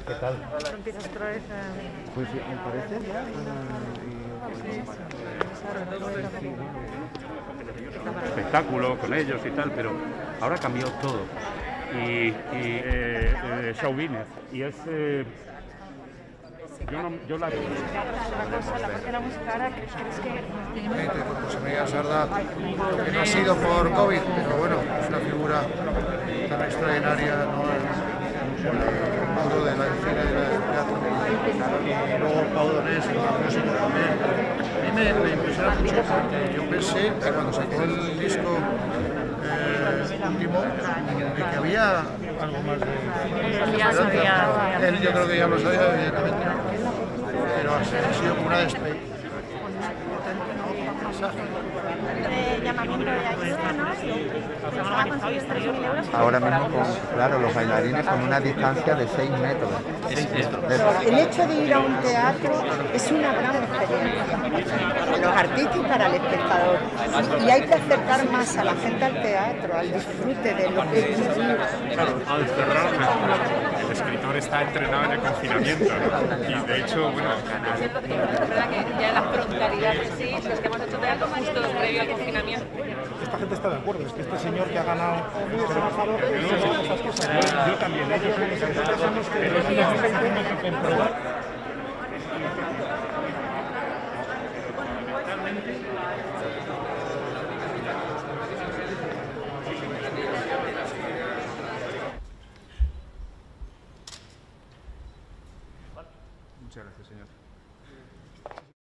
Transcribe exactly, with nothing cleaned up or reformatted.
¿Qué tal? Empiezas otra vez a... Pues me parece ya. Espectáculo con ellos y tal, pero ahora ha cambiado todo. Y, y eh, eh, Chauvines. Y es... Eh, yo, no, yo la... La cosa, la parte de la música ahora, ¿crees que...? José María Sarda, que no ha sido por COVID, pero bueno, es una figura tan extraordinaria, ¿no? El Paulo de la escena de la teatro, y luego Paulo Donés, el músico también. A mí me, me impresiona mucho porque yo pensé que cuando sacó el disco eh, último, de que había algo más de... Ya sabía. Él yo creo que ya lo sabía, evidentemente, pero ha sido como una despedida. De llamamiento de ayuda, ¿no? Y se va a conseguir tres mil euros. Ahora mismo, con, claro, los bailarines con una distancia de seis metros. El hecho de ir a un teatro es una gran experiencia para los artistas y para el espectador. Y hay que acercar más a la gente al teatro, al disfrute de lo que es vivir. Claro, al cerrar, el escritor está entrenado en el confinamiento, ¿no? Y de hecho, bueno... Es verdad que ya la frontalidad en sí, los que hemos hecho teatro justo previo al confinamiento. Esta gente está de acuerdo, es que este señor que ha ganado el embajador, yo también, ellos son los que... Pero es una cosa que tengo que comprobar.